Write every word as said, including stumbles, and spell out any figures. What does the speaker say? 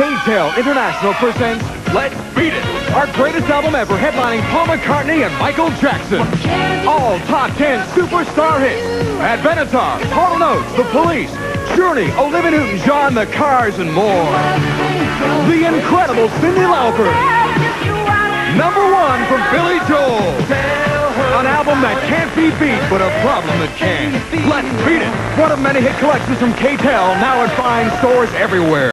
K-Tel International presents Let's Beat It, our greatest album ever, headlining Paul McCartney and Michael Jackson. All top ten superstar hits. At Benatar, Hall and Oates, The Police, Journey, Olivia Newton-John, The Cars, and more. The incredible Cyndi Lauper. Number one from Billy Joel. An album that can't be beat, but a problem that can. Let's Beat It. One of many hit collections from K-Tel, now at fine stores everywhere.